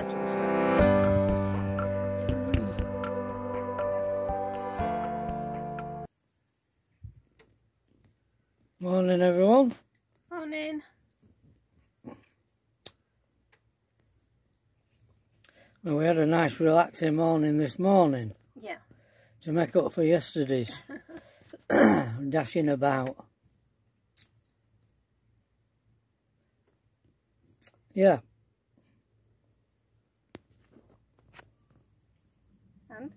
Morning everyone. Morning. Well, we had a nice relaxing morning this morning. Yeah. To make up for yesterday's dashing about. Yeah. And?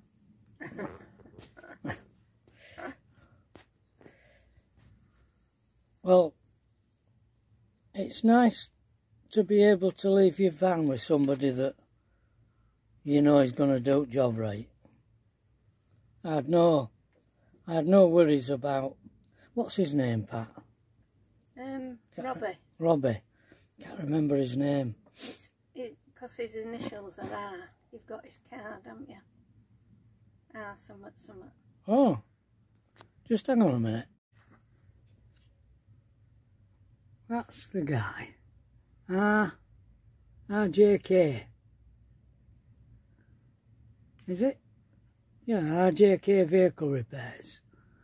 Well, it's nice to be able to leave your van with somebody that you know is going to do the job right. I had no worries about, what's his name, Pat? Robbie. Robbie. Can't remember his name. Because his initials are R. You've got his card, haven't you? R somewhat. Oh, just hang on a minute. That's the guy. RJK. Is it? Yeah, RJK Vehicle Repairs.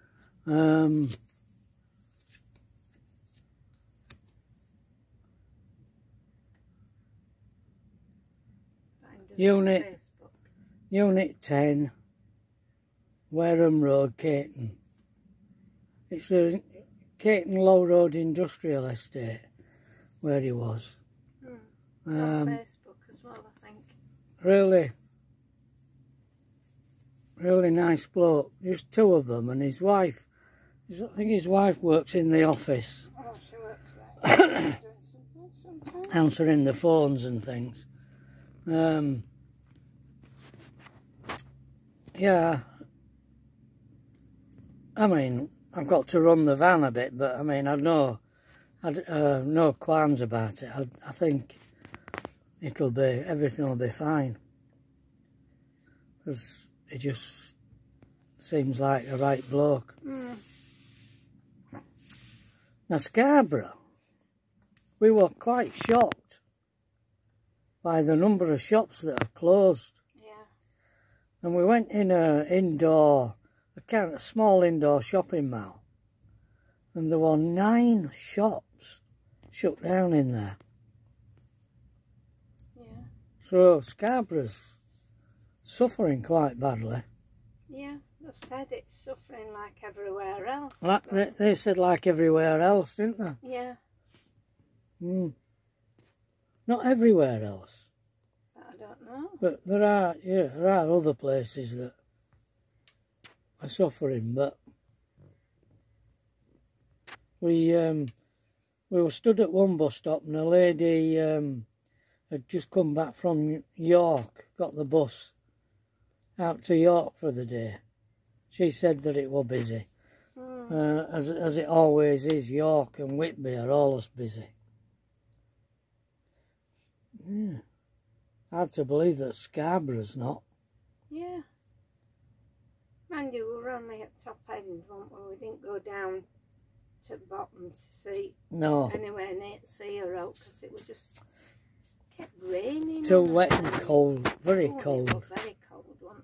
Unit 10, Wareham Road, Caton. It's a Caton Low Road Industrial Estate where he was. It's on Facebook as well, I think. Really nice bloke. Just two of them, and his wife. I think his wife works in the office. Oh, she works there. Doing something. Answering the phones and things. Yeah. I mean, I've got to run the van a bit, but I mean, I'd no qualms about it. I think everything will be fine. Because it just seems like a right bloke. Now, Scarborough, we were quite shocked by the number of shops that have closed. Yeah. And we went in a small indoor shopping mall, and there were 9 shops shut down in there. Yeah. So Scarborough's suffering quite badly. Yeah, they've said it's suffering like everywhere else. They said like everywhere else, didn't they? Yeah. Not everywhere else. I don't know. But there are other places that are suffering. But we were stood at one bus stop, and a lady had just come back from York, got the bus out to York for the day. She said that it was busy, as it always is. York and Whitby are always busy. Yeah. Hard to believe that Scarborough's not. Yeah. Mind you, we were only at top end, weren't we? We didn't go down to the bottom to see anywhere near zero, because it was just kept raining. Too wet and cold, very cold. It was very cold, wasn't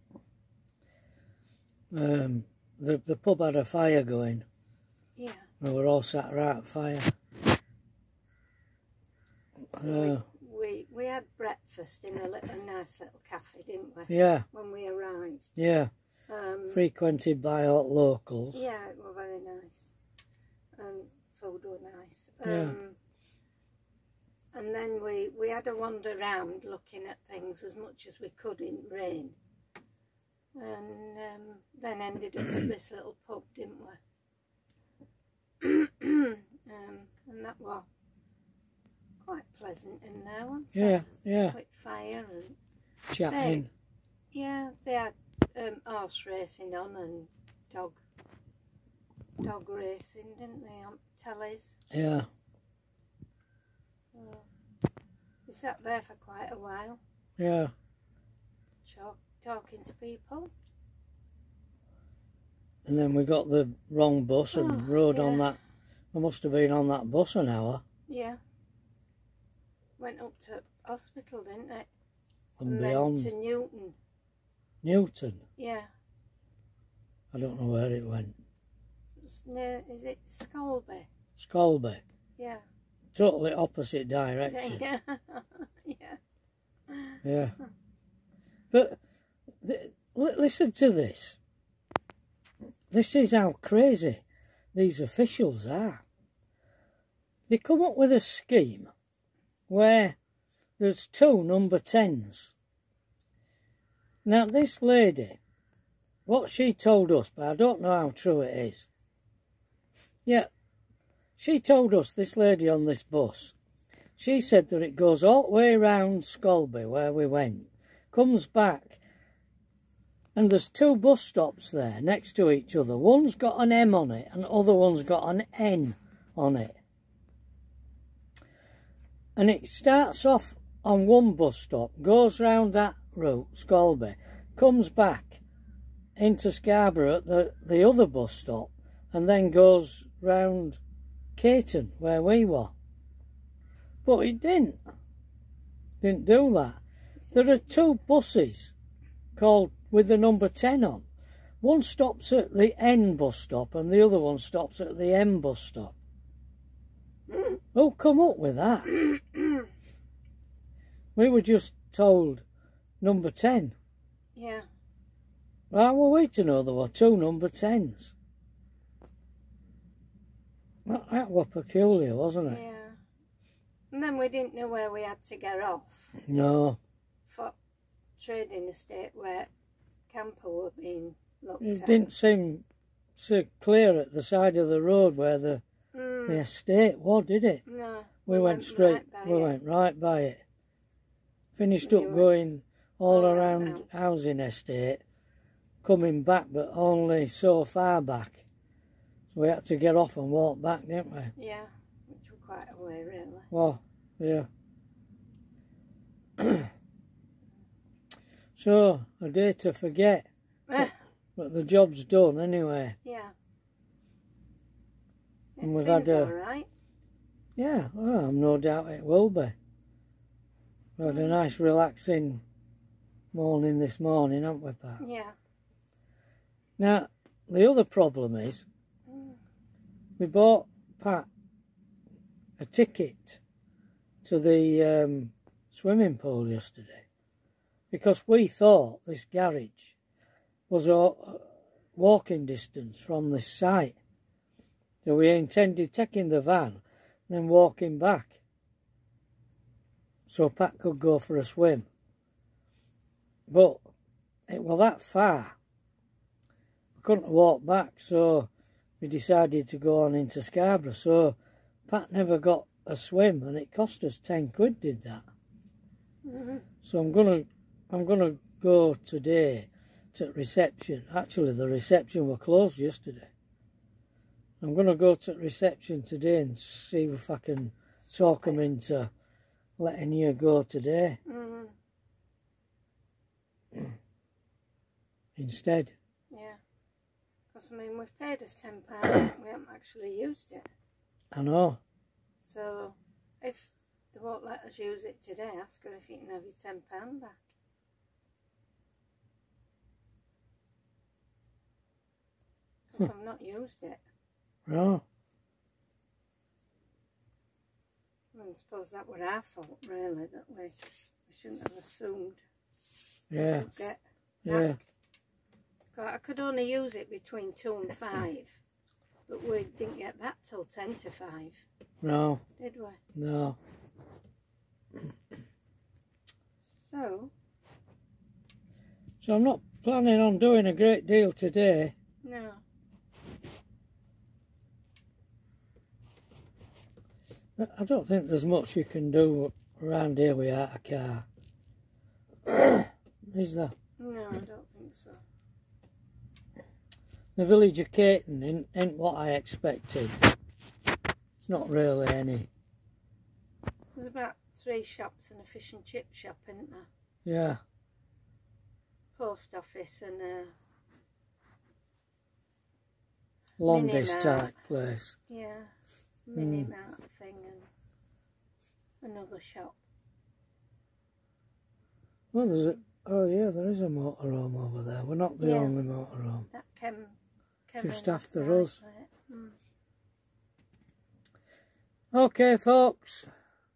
it? The pub had a fire going. Yeah. We were all sat right at fire. We had breakfast in a nice little cafe, didn't we? Yeah. When we arrived. Yeah. Frequented by all locals. Yeah, it was very nice. Food was nice. Yeah. And then we had a wander around looking at things as much as we could in rain. And then ended up at this little pub, didn't we? And that was quite pleasant in there, wasn't it? Yeah, yeah. Quick fire and chatting. They had horse racing on and dog racing, didn't they, on tellies? Yeah. We sat there for quite a while. Yeah. Talking to people. And then we got the wrong bus and rode on that. We must have been on that bus an hour. Yeah. Went up to hospital, didn't it? and beyond. Then to Newton. Newton? Yeah. I don't know where it went. It's near, is it Scolby? Scolby? Yeah. Totally opposite direction. Yeah. Yeah. Yeah. But listen to this. This is how crazy these officials are. They come up with a scheme where there's 2 number 10s. Now this lady, what she told us, but I don't know how true it is. Yeah, she told us, this lady on this bus, she said that it goes all the way round Scolby where we went, comes back, and there's 2 bus stops there next to each other. One's got an M on it and the other one's got an N on it. And it starts off on one bus stop, goes round that route, Scolby, comes back into Scarborough at the other bus stop, and then goes round Caton where we were. But it didn't do that. There are 2 buses called with the number 10 on. One stops at the N bus stop and the other one stops at the M bus stop. Who come up with that? We were just told number 10. Yeah. How were we to know there were 2 number 10s? That was peculiar, wasn't it? Yeah. And then we didn't know where we had to get off. No. For trading estate where camper were being looked at. It didn't seem so clear at the side of the road where the estate was, did it? No. We went straight, we went right by it. Finished up going all around housing estate, coming back, but only so far back. So we had to get off and walk back, didn't we? Yeah, which was quite a way, really. Well, yeah. So, a day to forget. But the job's done anyway. Yeah. And we've had a... all right. Yeah, well, no doubt it will be. We had a nice relaxing morning this morning, haven't we, Pat? Yeah. Now, the other problem is, we bought Pat a ticket to the swimming pool yesterday because we thought this garage was a walking distance from this site. So we intended taking the van and then walking back so Pat could go for a swim. But it was that far. We couldn't walk back, so we decided to go on into Scarborough. So Pat never got a swim, and it cost us 10 quid, did that. So I'm gonna go today to reception. Actually, the reception were closed yesterday. I'm gonna go to reception today and see if I can talk them into letting you go today instead. Yeah, because I mean we've paid us £10, we haven't actually used it. I know. So if they won't let us use it today, ask her if you can have your £10 back. Because I've not used it. No. I suppose that were our fault, really, that we shouldn't have assumed. Yeah. We'd get Yeah. back. I could only use it between 2 and 5, but we didn't get back till 10 to 5. No. Did we? No. So I'm not planning on doing a great deal today. no. I don't think there's much you can do around here without a car. Is there? No, I don't think so. The village of Caton ain't what I expected. It's not really any. There's about 3 shops and a fish and chip shop, isn't there? Yeah. Post office and a Londis mini-mart. type place. Yeah, mini-mart thing and another shop. Well, there's a... Oh, yeah, there is a motorhome over there. We're not the only motorhome. That came just after us. Mm. Okay, folks.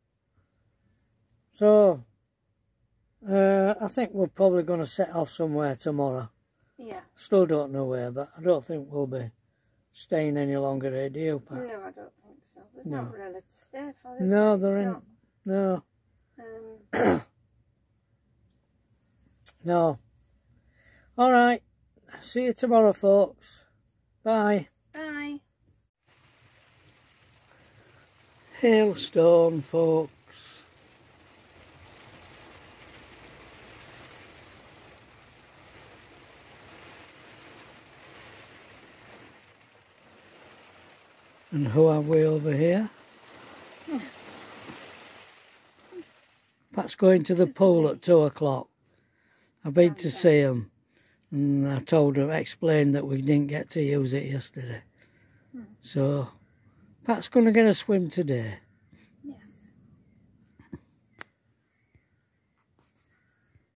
So, I think we're probably going to set off somewhere tomorrow. Yeah. Still don't know where, but I don't think we'll be staying any longer here, do you, Pat? No, I don't think so. There's not really to stay for, is No, there? there ain't. No. No. All right. See you tomorrow, folks. Bye. Bye. Hailstone, folks. And who have we over here? Pat's going to the pool at 2 o'clock. I've been to see him, and I told her, explained that we didn't get to use it yesterday. So, Pat's going to get a swim today.